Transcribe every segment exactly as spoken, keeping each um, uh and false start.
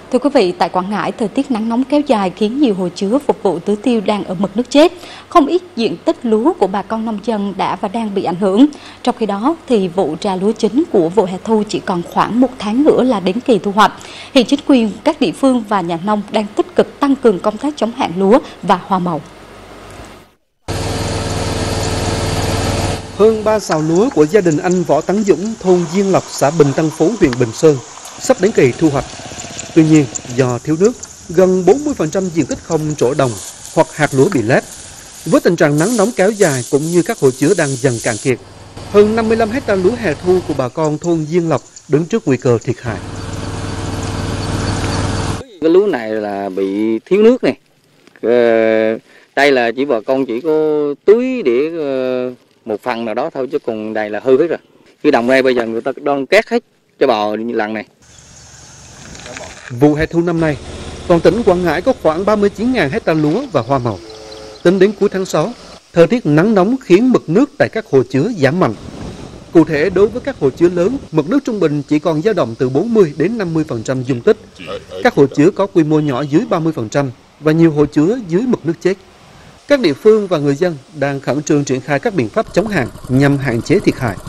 Thưa quý vị, tại Quảng Ngãi, thời tiết nắng nóng kéo dài khiến nhiều hồ chứa phục vụ tưới tiêu đang ở mực nước chết. Không ít diện tích lúa của bà con nông dân đã và đang bị ảnh hưởng. Trong khi đó, thì vụ trà lúa chính của vụ hè thu chỉ còn khoảng một tháng nữa là đến kỳ thu hoạch. Hiện chính quyền các địa phương và nhà nông đang tích cực tăng cường công tác chống hạn lúa và hoa màu. Hơn ba sào lúa của gia đình anh Võ Tấn Dũng, thôn Diên Lộc, xã Bình Tân Phú, huyện Bình Sơn sắp đến kỳ thu hoạch. Tuy nhiên, do thiếu nước, gần bốn mươi phần trăm diện tích không trổ đồng hoặc hạt lúa bị lép. Với tình trạng nắng nóng kéo dài cũng như các hồ chứa đang dần cạn kiệt, hơn năm mươi lăm héc ta lúa hè thu của bà con thôn Diên Lộc đứng trước nguy cơ thiệt hại. Cái lúa này là bị thiếu nước này. Đây là chỉ bà con chỉ có tưới để một phần nào đó thôi, chứ còn đây là hư hết rồi. Cái đồng này bây giờ người ta đang cát hết cho bò lần này. Vụ hè thu năm nay, toàn tỉnh Quảng Ngãi có khoảng ba mươi chín nghìn héc ta lúa và hoa màu. Tính đến cuối tháng sáu, thời tiết nắng nóng khiến mực nước tại các hồ chứa giảm mạnh. Cụ thể, đối với các hồ chứa lớn, mực nước trung bình chỉ còn dao động từ bốn mươi đến năm mươi phần trăm dung tích. Các hồ chứa có quy mô nhỏ dưới ba mươi phần trăm và nhiều hồ chứa dưới mực nước chết. Các địa phương và người dân đang khẩn trương triển khai các biện pháp chống hạn nhằm hạn chế thiệt hại.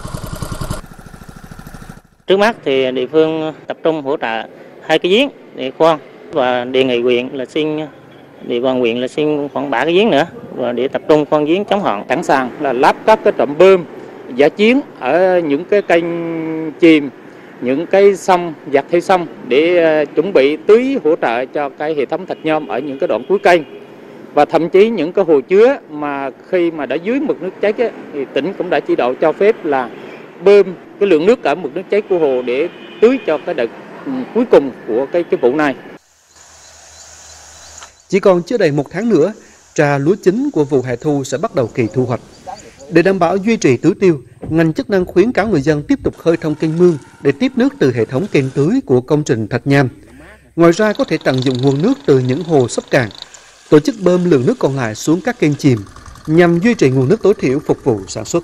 Trước mắt thì địa phương tập trung hỗ trợ hai cái giếng để khoan và đề nghị huyện là xin địa bàn huyện là xin khoảng ba cái giếng nữa và để tập trung khoan giếng chống hạn. Sẵn sàng là lắp các cái trạm bơm dã chiến ở những cái kênh chìm, những cái sông dọc theo sông để chuẩn bị tưới hỗ trợ cho cái hệ thống thạch nhôm ở những cái đoạn cuối kênh. Và thậm chí những cái hồ chứa mà khi mà đã dưới mực nước chết ấy, thì tỉnh cũng đã chỉ đạo cho phép là bơm cái lượng nước ở mực nước chết của hồ để tưới cho cái đợt cuối cùng của cái cái vụ này. Chỉ còn chưa đầy một tháng nữa, trà lúa chính của vụ hè thu sẽ bắt đầu kỳ thu hoạch. Để đảm bảo duy trì tưới tiêu, ngành chức năng khuyến cáo người dân tiếp tục khơi thông kênh mương để tiếp nước từ hệ thống kênh tưới của công trình Thạch Nham. Ngoài ra có thể tận dụng nguồn nước từ những hồ sắp cạn, tổ chức bơm lượng nước còn lại xuống các kênh chìm nhằm duy trì nguồn nước tối thiểu phục vụ sản xuất.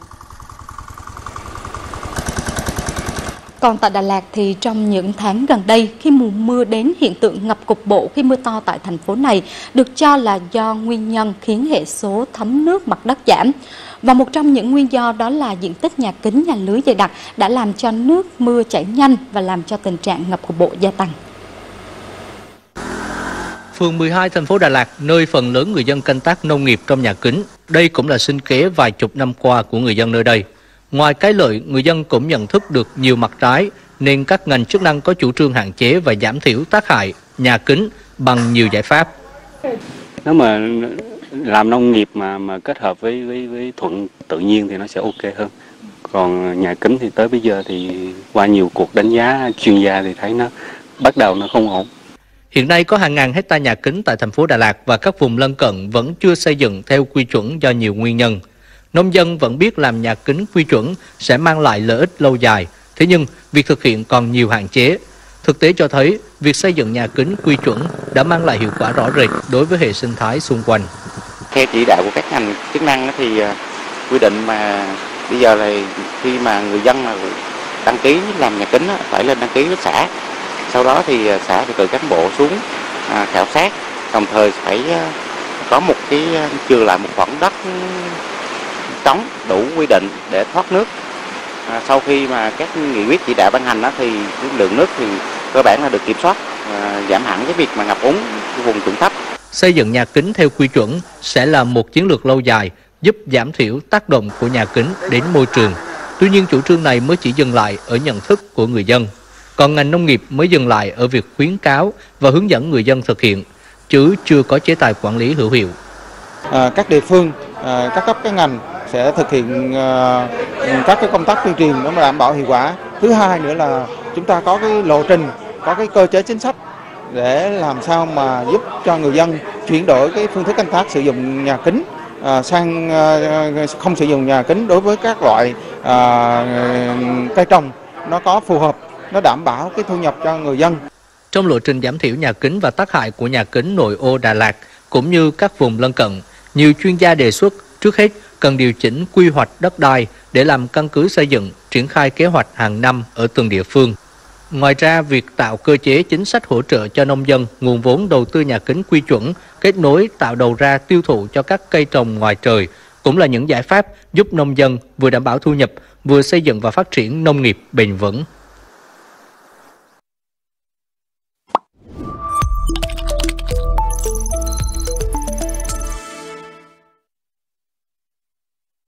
Còn tại Đà Lạt thì trong những tháng gần đây, khi mùa mưa đến, hiện tượng ngập cục bộ khi mưa to tại thành phố này được cho là do nguyên nhân khiến hệ số thấm nước mặt đất giảm. Và một trong những nguyên do đó là diện tích nhà kính, nhà lưới dày đặc đã làm cho nước mưa chảy nhanh và làm cho tình trạng ngập cục bộ gia tăng. Phường mười hai thành phố Đà Lạt, nơi phần lớn người dân canh tác nông nghiệp trong nhà kính, đây cũng là sinh kế vài chục năm qua của người dân nơi đây. Ngoài cái lợi, người dân cũng nhận thức được nhiều mặt trái, nên các ngành chức năng có chủ trương hạn chế và giảm thiểu tác hại nhà kính bằng nhiều giải pháp. Nếu mà làm nông nghiệp mà mà kết hợp với với với thuận tự nhiên thì nó sẽ ok hơn. Còn nhà kính thì tới bây giờ thì qua nhiều cuộc đánh giá chuyên gia thì thấy nó bắt đầu nó không ổn. Hiện nay có hàng ngàn hecta nhà kính tại thành phố Đà Lạt và các vùng lân cận vẫn chưa xây dựng theo quy chuẩn do nhiều nguyên nhân. Nông dân vẫn biết làm nhà kính quy chuẩn sẽ mang lại lợi ích lâu dài, thế nhưng việc thực hiện còn nhiều hạn chế. Thực tế cho thấy, việc xây dựng nhà kính quy chuẩn đã mang lại hiệu quả rõ rệt đối với hệ sinh thái xung quanh. Theo chỉ đạo của các ngành chức năng thì quy định mà bây giờ là khi mà người dân mà đăng ký làm nhà kính phải lên đăng ký với xã. Sau đó thì xã phải cử cán bộ xuống khảo sát, đồng thời phải có một cái chừa lại một khoảng đất trống đủ quy định để thoát nước. À, sau khi mà các nghị quyết chỉ đạo ban hành đó, thì cái lượng nước thì cơ bản là được kiểm soát, à, giảm hẳn cái việc mà ngập úng vùng trũng thấp. Xây dựng nhà kính theo quy chuẩn sẽ là một chiến lược lâu dài giúp giảm thiểu tác động của nhà kính đến môi trường. Tuy nhiên chủ trương này mới chỉ dừng lại ở nhận thức của người dân. Còn ngành nông nghiệp mới dừng lại ở việc khuyến cáo và hướng dẫn người dân thực hiện, chứ chưa có chế tài quản lý hữu hiệu. À, các địa phương, à, các cấp các ngành sẽ thực hiện uh, các cái công tác tuyên truyền để mà đảm bảo hiệu quả. Thứ hai nữa là chúng ta có cái lộ trình, có cái cơ chế chính sách để làm sao mà giúp cho người dân chuyển đổi cái phương thức canh tác sử dụng nhà kính uh, sang uh, không sử dụng nhà kính đối với các loại uh, cây trồng nó có phù hợp, nó đảm bảo cái thu nhập cho người dân. Trong lộ trình giảm thiểu nhà kính và tác hại của nhà kính nội ô Đà Lạt cũng như các vùng lân cận, nhiều chuyên gia đề xuất trước hết cần điều chỉnh quy hoạch đất đai để làm căn cứ xây dựng, triển khai kế hoạch hàng năm ở từng địa phương. Ngoài ra, việc tạo cơ chế chính sách hỗ trợ cho nông dân, nguồn vốn đầu tư nhà kính quy chuẩn, kết nối tạo đầu ra tiêu thụ cho các cây trồng ngoài trời cũng là những giải pháp giúp nông dân vừa đảm bảo thu nhập, vừa xây dựng và phát triển nông nghiệp bền vững.